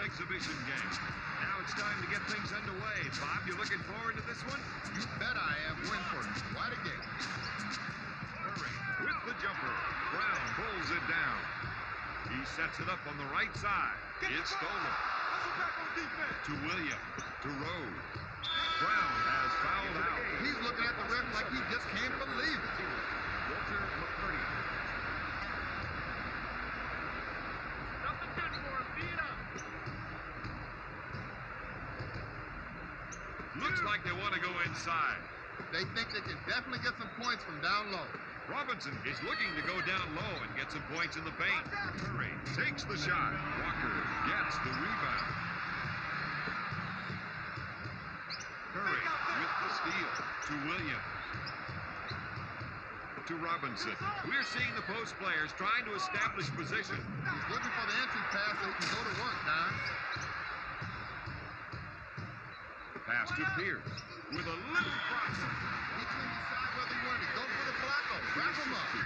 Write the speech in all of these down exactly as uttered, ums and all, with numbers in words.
exhibition game. Now it's time to get things underway. Bob, you looking forward to this one? You bet I am. Win for quite a game. Curry with the jumper. Brown pulls it down. He sets it up on the right side. It's stolen. To Williams. To Rose. Brown has fouled out. He's looking at the ref like he just can't believe it. Walter McCurdy. Looks like they want to go inside. They think they can definitely get some points from down low. Robinson is looking to go down low and get some points in the paint. Curry takes the shot. Walker gets the rebound. Curry with the steal to Williams. To Robinson. We're seeing the post players trying to establish position. He's looking for the entry pass so he can go to work, Don. Pass to Pierce with a little cross. He couldn't decide whether he wanted to go for the Flacco. Wrap him up.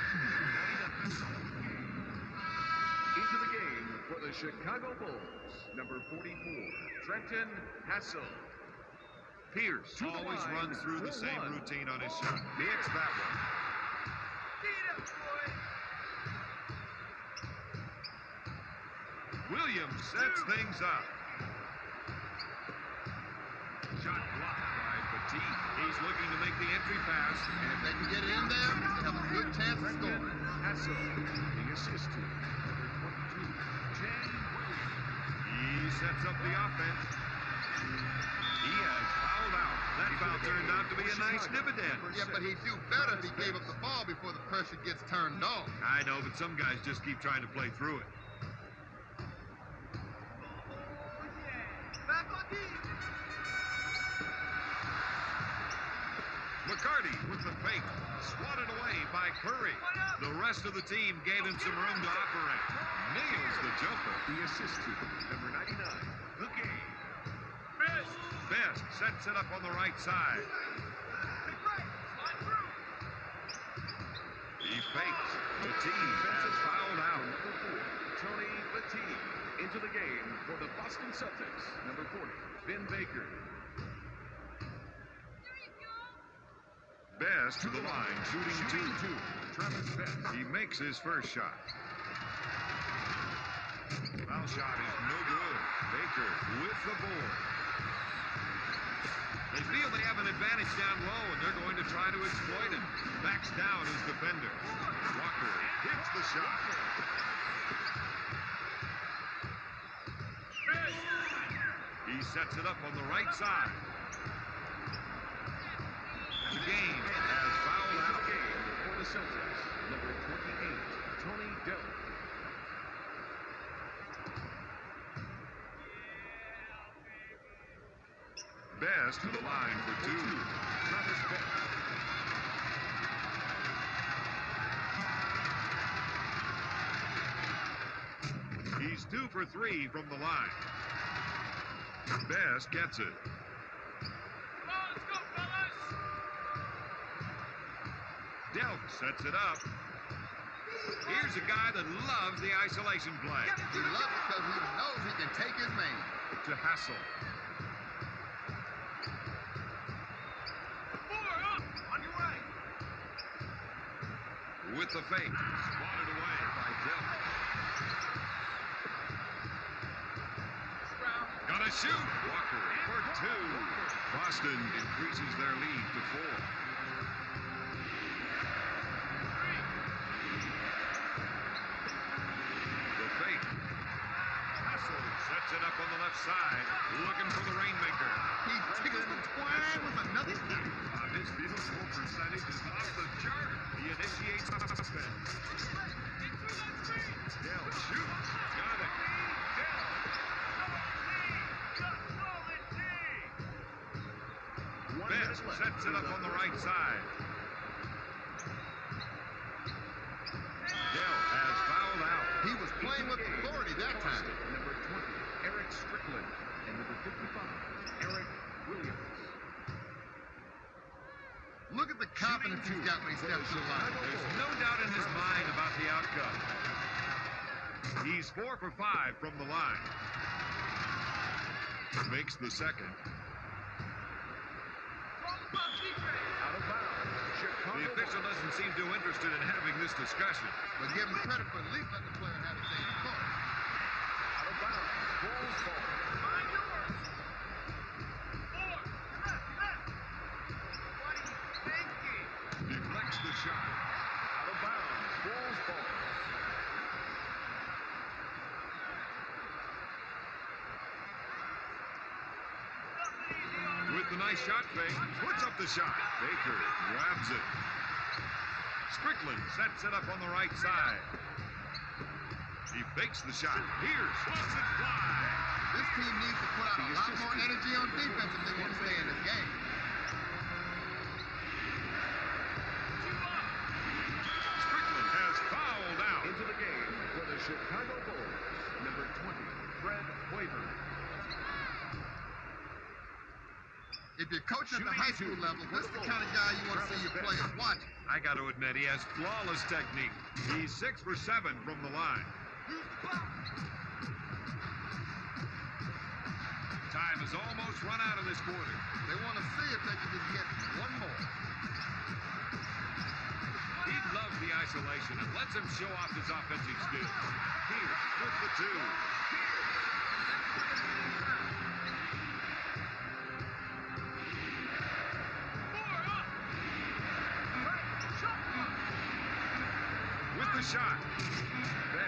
Into the game for the Chicago Bulls, number forty-four, Trenton Hassel. Pierce always runs through the same routine on his shot. Hits that one. Williams sets things up. Shot blocked by Petit. He's looking to make the entry pass. And if they can get it in there, they have a good chance of scoring. Hassel, the assist to number twenty-two, Jay Williams. He sets up the offense. He has fouled out. That foul turned out to be a nice dividend. Yeah, but he'd do better if he gave up the ball before the pressure gets turned on. I know, but some guys just keep trying to play through it. McCarty with the fake. Swatted away by Curry. The rest of the team gave him some room to operate. Nails the jumper. The assist to number ninety-nine, the game. Best. Best sets it up on the right side. He fakes. The team has fouled out. Number four, Tony Petit. Into the game for the Boston Celtics, number forty, Ben Baker. Best to the line, shooting two. two. Travis Best. He makes his first shot. Foul shot is no good. Baker with the board. They feel they have an advantage down low, and they're going to try to exploit it. Backs down his defender. Walker hits the shot. He sets it up on the right side. The game has fouled out. Game for the Celtics, number twenty-eight, Tony Delk. Best to the line for two. Travis Best. He's two for three from the line. Best gets it. Delk sets it up. Here's a guy that loves the isolation play. He loves it because he knows he can take his man. To Hassel. With the fake. Swatted away by Delk. Gonna shoot. Walker for two. Boston increases their lead to four. Sets it up on the left side, looking for the rainmaker. He tickles the twine with another hit. Uh, his field goal percentage is off the chart. He initiates offense. Dell shoots. Got it. Best sets it up on the right side. Dell has fouled out. He was playing with authority that time. Number twenty, Eric Strickland. And number fifty-five, Eric Williams. Look at the confidence he's got when he steps to the line. There's no doubt in his mind about the outcome. He's four for five from the line. Makes the second. Out of bounds. Chicago The official Bulls. doesn't seem too interested in having this discussion. But give him credit for at least letting the player have his say in the call. Out of bounds. Bulls ball. Deflects the shot. Out of bounds. Bulls ball. With the nice shot fake, puts up the shot. Baker grabs it. Strickland sets it up on the right side. He fakes the shot. Pierce lets it fly. This team needs to put out a lot more energy on defense if they want to stay in this game. Strickland has fouled out. Into the game for the Chicago Bulls. Number twenty, Fred Hoiberg. If you're coaching at the Shooting high school two. level, this is the kind of guy you want to see your players watch. I got to admit, he has flawless technique. He's six for seven from the line. Time has almost run out of this quarter. They want to see if they can just get one more. He loves the isolation and lets him show off his offensive skills. Pierce with the two. With the shot.